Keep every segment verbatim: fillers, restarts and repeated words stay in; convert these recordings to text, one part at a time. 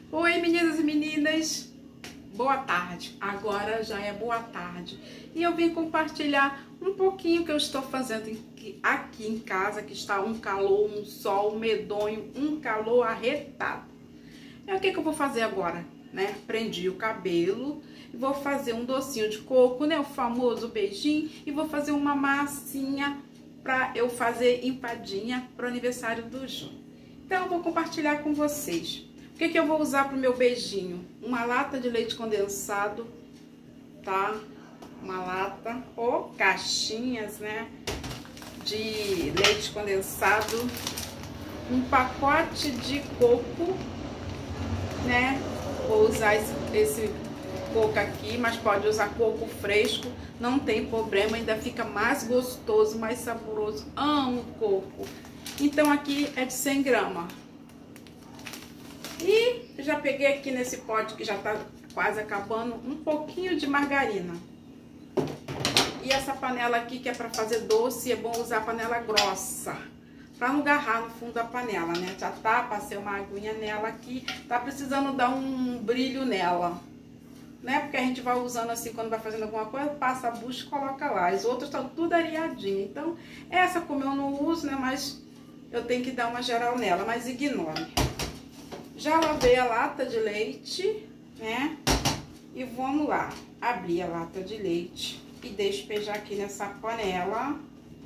Oi, meninas e meninas, boa tarde. Agora já é boa tarde e eu vim compartilhar um pouquinho que eu estou fazendo aqui em casa, que está um calor, um sol medonho, um calor arretado. É o que que eu vou fazer agora, né? Prendi o cabelo e vou fazer um docinho de coco, né? O famoso beijinho, e vou fazer uma massinha para eu fazer empadinha para o aniversário do Júnior. Então eu vou compartilhar com vocês. O que que eu vou usar para o meu beijinho? Uma lata de leite condensado, tá? Uma lata ou caixinhas, né? De leite condensado. Um pacote de coco, né? Vou usar esse, esse coco aqui, mas pode usar coco fresco, não tem problema, ainda fica mais gostoso, mais saboroso. Amo coco. Então aqui é de cem gramas. E já peguei aqui nesse pote que já tá quase acabando, um pouquinho de margarina. E essa panela aqui que é para fazer doce, é bom usar panela grossa, para não agarrar no fundo da panela, né? Já tá, passei uma aguinha nela aqui, tá precisando dar um brilho nela, né? Porque a gente vai usando assim, quando vai fazendo alguma coisa, passa a bucha e coloca lá. As outras estão tudo areadinhas. Então, essa como eu não uso, né? Mas eu tenho que dar uma geral nela, mas ignore. Já lavei a lata de leite, né? E vamos lá, abrir a lata de leite e despejar aqui nessa panela,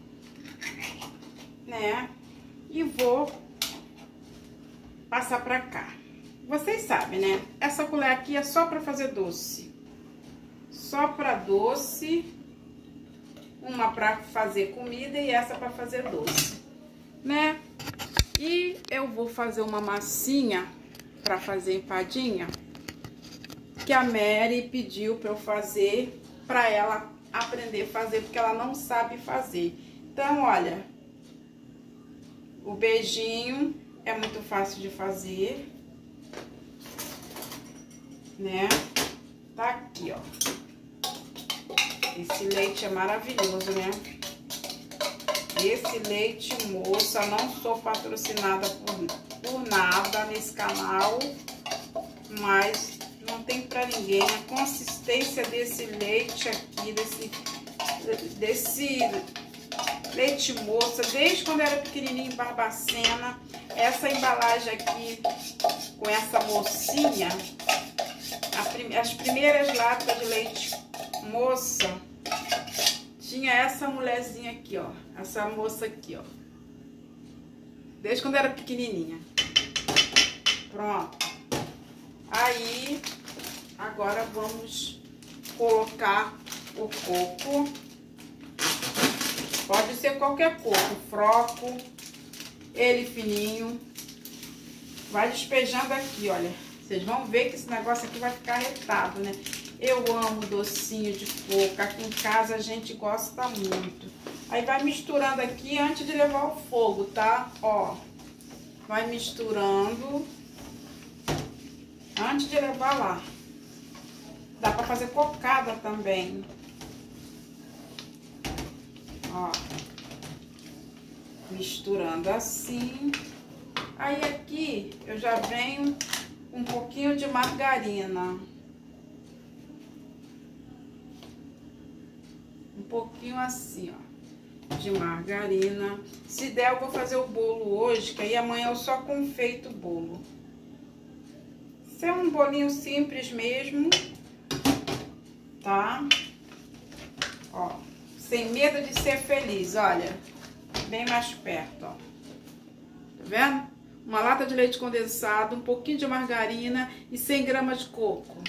né? E vou passar pra cá. Vocês sabem, né? Essa colher aqui é só pra fazer doce. Só pra doce. Uma pra fazer comida e essa pra fazer doce, né? E eu vou fazer uma massinha para fazer empadinha, que a Mary pediu para eu fazer, para ela aprender a fazer, porque ela não sabe fazer. Então, olha, o beijinho é muito fácil de fazer, né? Tá aqui, ó. Esse leite é maravilhoso, né? Esse leite moça, não sou patrocinada por, por nada nesse canal, mas não tem pra ninguém. A consistência desse leite aqui, desse, desse leite moça, desde quando era pequenininho em Barbacena, essa embalagem aqui com essa mocinha, a, as primeiras latas de leite moça, tinha essa mulherzinha aqui, ó. Essa moça aqui, ó. Desde quando era pequenininha. Pronto. Aí, agora vamos colocar o coco. Pode ser qualquer coco. Froco. Ele fininho. Vai despejando aqui, olha. Vocês vão ver que esse negócio aqui vai ficar retado, né? Eu amo docinho de coco. Aqui em casa a gente gosta muito. Aí vai misturando aqui antes de levar ao fogo, tá? Ó. Vai misturando antes de levar lá. Dá pra fazer cocada também. Ó. Misturando assim. Aí aqui eu já venho um pouquinho de margarina. Um pouquinho assim, ó, de margarina. Se der, eu vou fazer o bolo hoje, que aí amanhã eu só confeito o bolo. Isso é um bolinho simples mesmo, tá? Ó, sem medo de ser feliz, olha. Bem mais perto, ó. Tá vendo? Uma lata de leite condensado, um pouquinho de margarina e cem gramas de coco.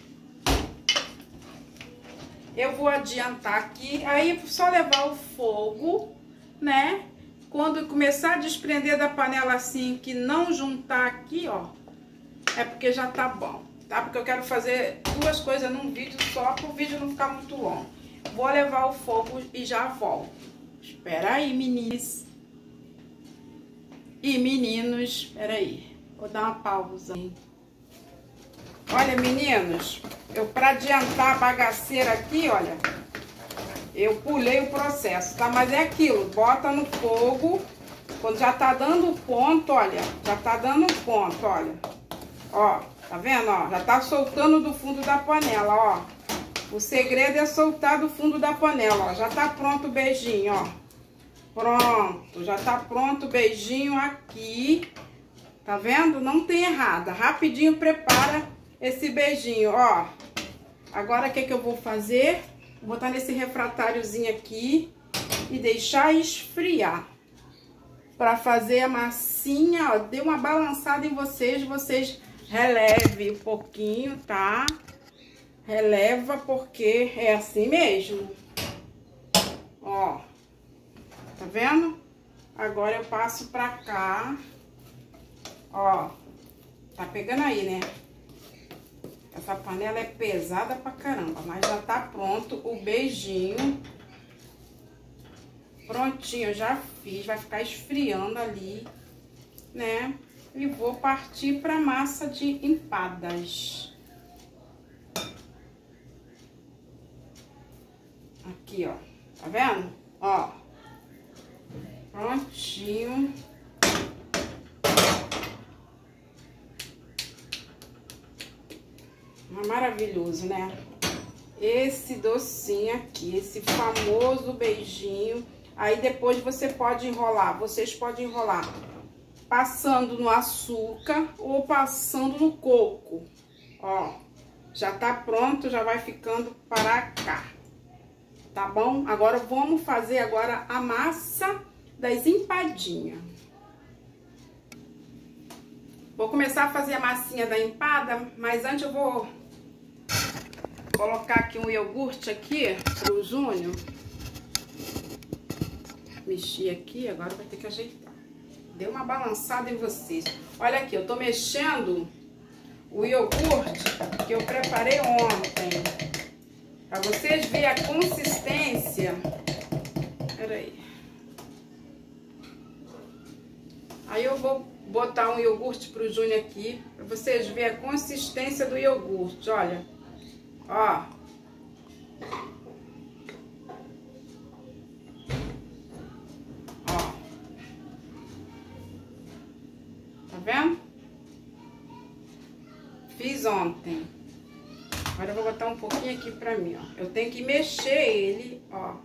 Eu vou adiantar aqui, aí só levar ao fogo, né? Quando começar a desprender da panela assim, que não juntar aqui, ó, é porque já tá bom, tá? Porque eu quero fazer duas coisas num vídeo só, para o vídeo não ficar muito longo. Vou levar ao fogo e já volto. Espera aí, meninas e meninos, espera aí. Vou dar uma pausa. Olha, meninos, eu para adiantar a bagaceira aqui, olha, eu pulei o processo, tá? Mas é aquilo, bota no fogo, quando já tá dando ponto, olha, já tá dando ponto, olha. Ó, tá vendo, ó? Já tá soltando do fundo da panela, ó. O segredo é soltar do fundo da panela, ó. Já tá pronto o beijinho, ó. Pronto, já tá pronto o beijinho aqui. Tá vendo? Não tem errada. Rapidinho prepara esse beijinho, ó. Agora, o que que eu vou fazer? Vou botar nesse refratáriozinho aqui e deixar esfriar. Pra fazer a massinha, ó. Dê uma balançada em vocês, vocês releve um pouquinho, tá? Releva, porque é assim mesmo. Ó. Tá vendo? Agora eu passo pra cá. Ó. Tá pegando aí, né? Essa panela é pesada pra caramba, mas já tá pronto o beijinho. Prontinho, eu já fiz, vai ficar esfriando ali, né? E vou partir pra massa de empadas. Aqui, ó, tá vendo? Ó, prontinho. Maravilhoso, né? Esse docinho aqui, esse famoso beijinho. Aí depois você pode enrolar, vocês podem enrolar passando no açúcar ou passando no coco. Ó, já tá pronto, já vai ficando para cá. Tá bom? Agora vamos fazer agora a massa das empadinhas. Vou começar a fazer a massinha da empada, mas antes eu vou colocar aqui um iogurte aqui pro Júnior. Mexi aqui, agora vai ter que ajeitar. Deu uma balançada em vocês. Olha aqui, eu tô mexendo o iogurte que eu preparei ontem. Pra vocês verem a consistência. Pera aí. Aí eu vou botar um iogurte pro Júnior aqui, pra vocês verem a consistência do iogurte, olha. Ó. Ó. Tá vendo? Fiz ontem. Agora eu vou botar um pouquinho aqui pra mim, ó. Eu tenho que mexer ele, ó.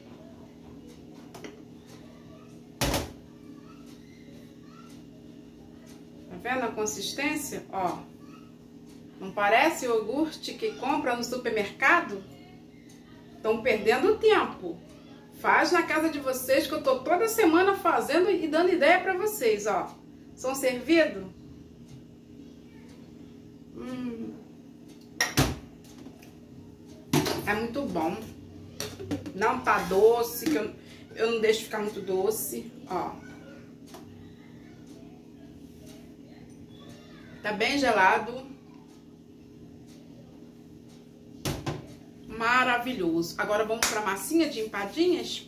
Tá vendo a consistência? Ó. Não parece o iogurte que compra no supermercado? Estão perdendo tempo. Faz na casa de vocês, que eu tô toda semana fazendo e dando ideia pra vocês, ó. São servidos? Hum. É muito bom. Não tá doce, que eu, eu não deixo ficar muito doce, ó. Tá bem gelado. Maravilhoso. Agora vamos pra massinha de empadinhas.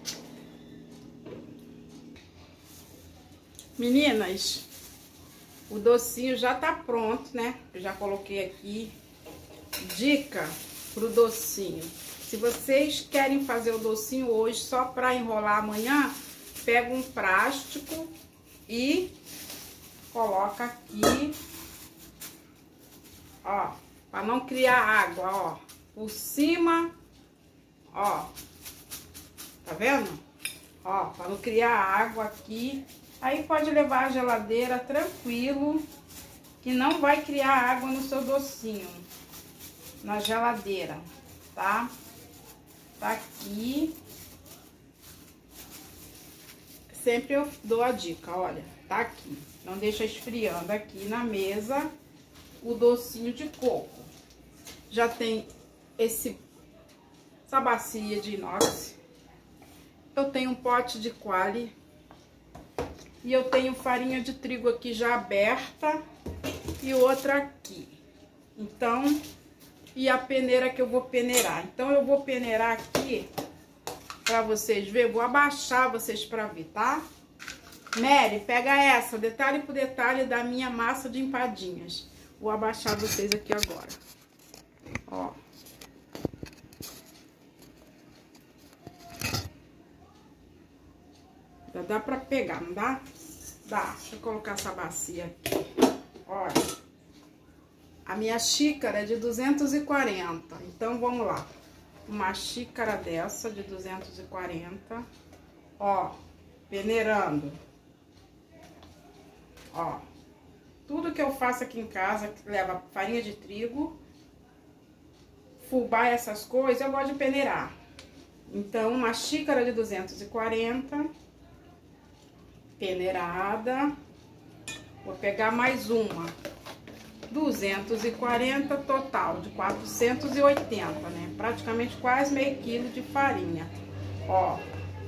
Meninas, o docinho já tá pronto, né? Eu já coloquei aqui. Dica pro docinho. Se vocês querem fazer o docinho hoje só pra enrolar amanhã, pega um plástico e coloca aqui, ó, pra não criar água, ó, por cima, ó, tá vendo? Ó, pra não criar água aqui. Aí pode levar à geladeira tranquilo, que não vai criar água no seu docinho, na geladeira, tá? Tá aqui. Sempre eu dou a dica, olha, tá aqui. Não deixa esfriando aqui na mesa o docinho de coco. Já tem esse, essa bacia de inox. Eu tenho um pote de quali. E eu tenho farinha de trigo aqui já aberta e outra aqui. Então, e a peneira que eu vou peneirar. Então, eu vou peneirar aqui pra vocês verem. Vou abaixar vocês pra ver, tá? Mary, pega essa, detalhe por detalhe da minha massa de empadinhas. Vou abaixar vocês aqui agora. Ó. Já dá pra pegar, não dá? Dá. Deixa eu colocar essa bacia aqui. Olha. A minha xícara é de duzentos e quarenta, então vamos lá. Uma xícara dessa de duzentos e quarenta, ó, peneirando. Ó, tudo que eu faço aqui em casa que leva farinha de trigo, fubá, essas coisas, eu gosto de peneirar. Então, uma xícara de duzentos e quarenta, peneirada. Vou pegar mais uma, duzentos e quarenta, total de quatrocentos e oitenta, né? Praticamente quase meio quilo de farinha, ó.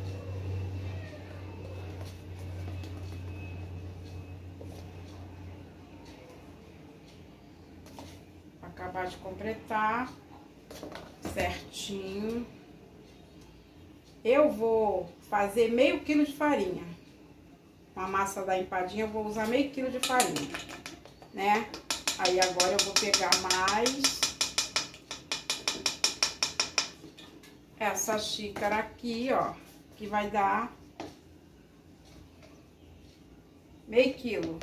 Acabar de completar certinho. Eu vou fazer meio quilo de farinha. Uma massa da empadinha, eu vou usar meio quilo de farinha, né? Aí agora eu vou pegar mais essa xícara aqui, ó, que vai dar meio quilo.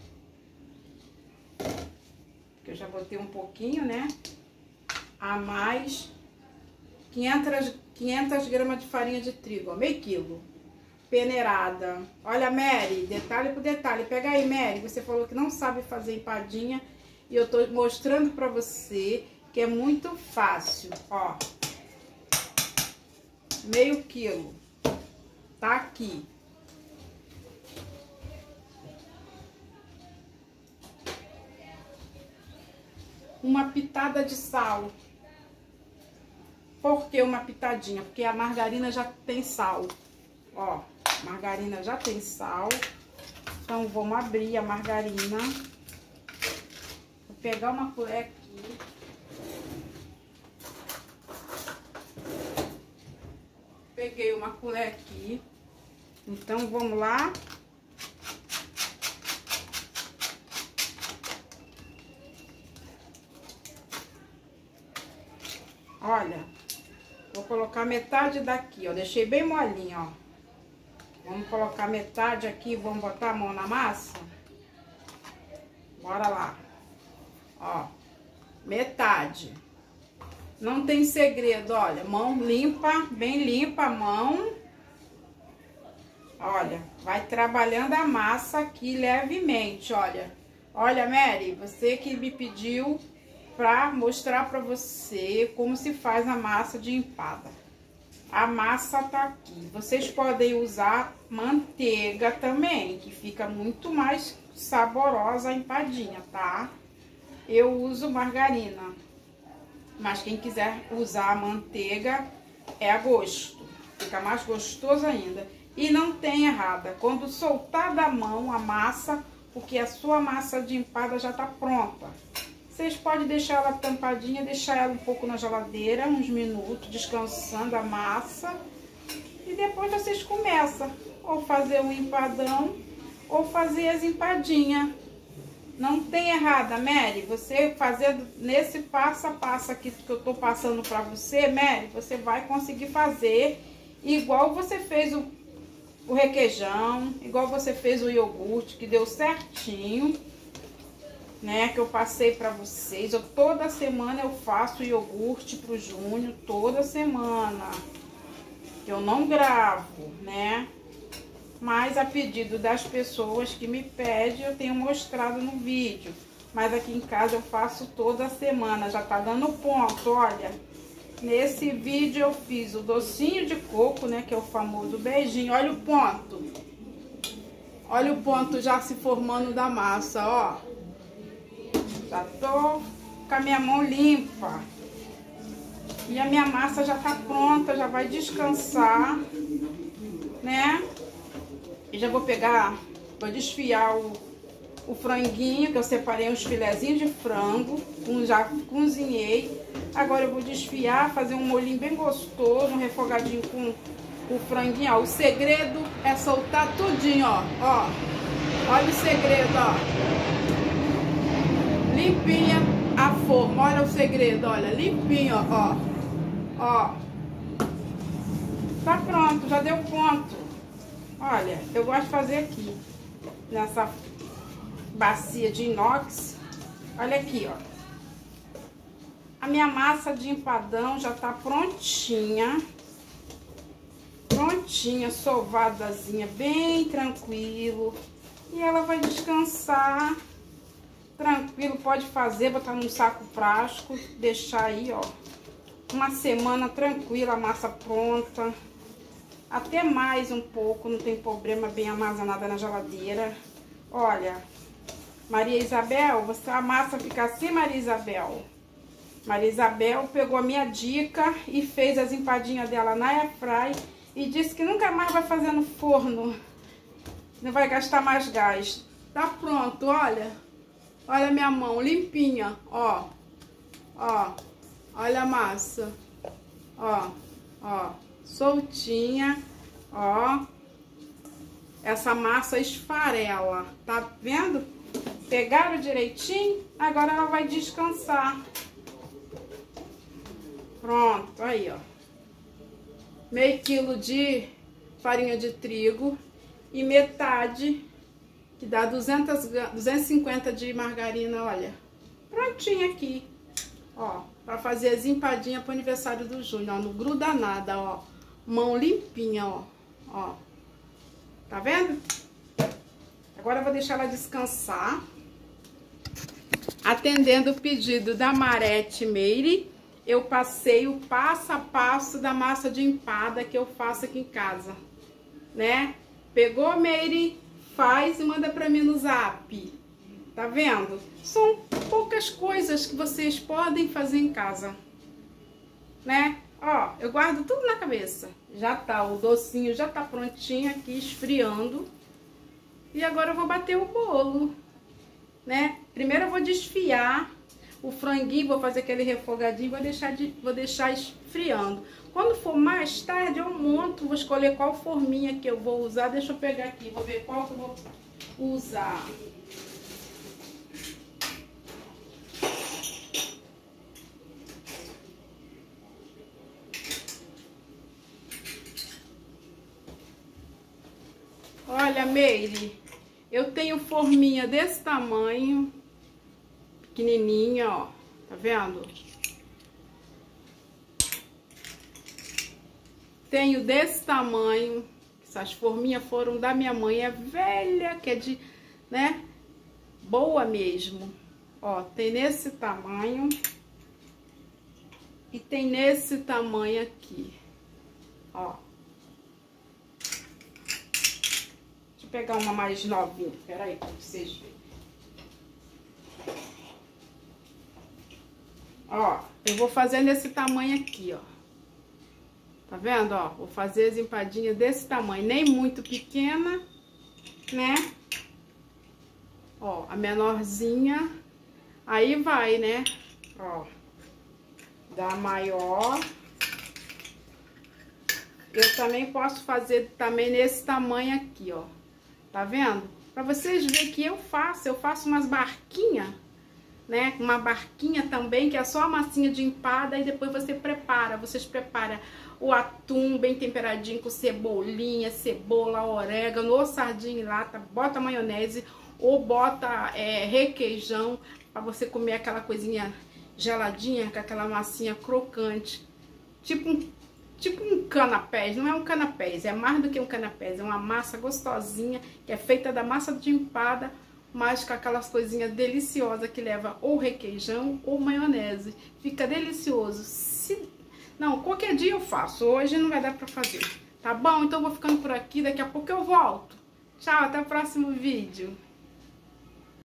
Que eu já botei um pouquinho, né? A mais quinhentas, quinhentas gramas de farinha de trigo, ó, meio quilo. Peneirada. Olha, Mary, detalhe por detalhe. Pega aí, Mary, você falou que não sabe fazer empadinha e eu tô mostrando pra você que é muito fácil, ó. Meio quilo. Tá aqui. Uma pitada de sal. Por que uma pitadinha? Porque a margarina já tem sal. Ó, a margarina já tem sal. Então, vamos abrir a margarina. Vou pegar uma colher aqui. Peguei uma colher aqui. Então, vamos lá. Olha, vou colocar metade daqui, ó. Deixei bem molinho, ó. Vamos colocar metade aqui, vamos botar a mão na massa. Bora lá. Ó, metade. Não tem segredo, olha. Mão limpa, bem limpa a mão. Olha, vai trabalhando a massa aqui levemente, olha. Olha, Mary, você que me pediu pra mostrar pra você como se faz a massa de empada. A massa tá aqui. Vocês podem usar manteiga também, que fica muito mais saborosa a empadinha, tá? Eu uso margarina, mas quem quiser usar manteiga é a gosto. Fica mais gostoso ainda. E não tem errada. Quando soltar da mão a massa, porque a sua massa de empada já tá pronta. Vocês podem deixar ela tampadinha, deixar ela um pouco na geladeira, uns minutos, descansando a massa. E depois vocês começam, ou fazer um empadão, ou fazer as empadinhas. Não tem errada, Mary, você fazendo nesse passo a passo aqui que eu tô passando pra você, Mary, você vai conseguir fazer igual você fez o, o requeijão, igual você fez o iogurte, que deu certinho. Né, que eu passei pra vocês. Eu, toda semana eu faço iogurte pro Júnior, toda semana. Eu não gravo, né? Mas a pedido das pessoas que me pedem, eu tenho mostrado no vídeo. Mas aqui em casa eu faço toda semana, já tá dando ponto, olha. Nesse vídeo eu fiz o docinho de coco, né, que é o famoso beijinho. Olha o ponto. Olha o ponto já se formando da massa, ó. Já tô com a minha mão limpa. E a minha massa já tá pronta, já vai descansar, né? E já vou pegar, vou desfiar o, o franguinho, que eu separei uns filezinhos de frango, um, já cozinhei. Agora eu vou desfiar, fazer um molhinho bem gostoso, um refogadinho com o franguinho, ó. O segredo é soltar tudinho, ó. Ó, olha o segredo, ó. Limpinha a forma, olha o segredo, olha, limpinho, ó, ó, tá pronto, já deu ponto. Olha, eu gosto de fazer aqui, nessa bacia de inox, olha aqui, ó, A minha massa de empadão já tá prontinha. Prontinha, sovadazinha, bem tranquilo. E ela vai descansar tranquilo, pode fazer, botar num saco plástico, deixar aí, ó, uma semana tranquila, a massa pronta. Até mais um pouco, não tem problema, bem armazenada na geladeira. Olha, Maria Isabel, você, a massa fica assim, Maria Isabel? Maria Isabel pegou a minha dica e fez as empadinhas dela na airfry e disse que nunca mais vai fazer no forno. Não vai gastar mais gás. Tá pronto, olha. Olha a minha mão, limpinha, ó. Ó, olha a massa. Ó, ó, soltinha, ó. Essa massa esfarela, tá vendo? Pegaram direitinho, agora ela vai descansar. Pronto, aí, ó. Meio quilo de farinha de trigo e metade, que dá duzentos, duzentos e cinquenta de margarina, olha. Prontinho aqui, ó, pra fazer as empadinhas pro aniversário do Júnior, ó, não gruda nada, ó. Mão limpinha, ó, ó. Tá vendo? Agora eu vou deixar ela descansar. Atendendo o pedido da Marete Meire, eu passei o passo a passo da massa de empada que eu faço aqui em casa, né? Pegou, Meire? Faz e manda pra mim no zap. Tá vendo? São poucas coisas que vocês podem fazer em casa, né? Ó, eu guardo tudo na cabeça. Já tá, o docinho já tá prontinho aqui, esfriando. E agora eu vou bater o bolo, né? Primeiro eu vou desfiar o franguinho, vou fazer aquele refogadinho, vou deixar, de, vou deixar esfriando. Quando for mais tarde, eu monto, vou escolher qual forminha que eu vou usar. Deixa eu pegar aqui, vou ver qual que eu vou usar. Olha, Meire, eu tenho forminha desse tamanho, pequenininha, ó, tá vendo? Tenho desse tamanho, essas forminhas foram da minha mãe, é velha, que é de, né, boa mesmo. Ó, tem nesse tamanho e tem nesse tamanho aqui, ó. Deixa eu pegar uma mais novinha, peraí, pra vocês verem. Ó, eu vou fazer nesse tamanho aqui, ó. Tá vendo, ó? Vou fazer as empadinhas desse tamanho, nem muito pequena, né? Ó, a menorzinha. Aí vai, né? Ó, da maior. Eu também posso fazer também nesse tamanho aqui, ó. Tá vendo? Pra vocês verem que eu faço, eu faço umas barquinhas, né? Uma barquinha também, que é só a massinha de empada e depois você prepara. Vocês preparam o atum bem temperadinho com cebolinha, cebola, orégano ou sardinha em lata. Bota maionese ou bota é, requeijão para você comer aquela coisinha geladinha com aquela massinha crocante. Tipo um, tipo um canapés. Não é um canapés, é mais do que um canapés. É uma massa gostosinha que é feita da massa de empada, mas com aquelas coisinhas deliciosas que leva ou requeijão ou maionese. Fica delicioso. Se... Não, qualquer dia eu faço. Hoje não vai dar pra fazer. Tá bom? Então eu vou ficando por aqui. Daqui a pouco eu volto. Tchau, até o próximo vídeo.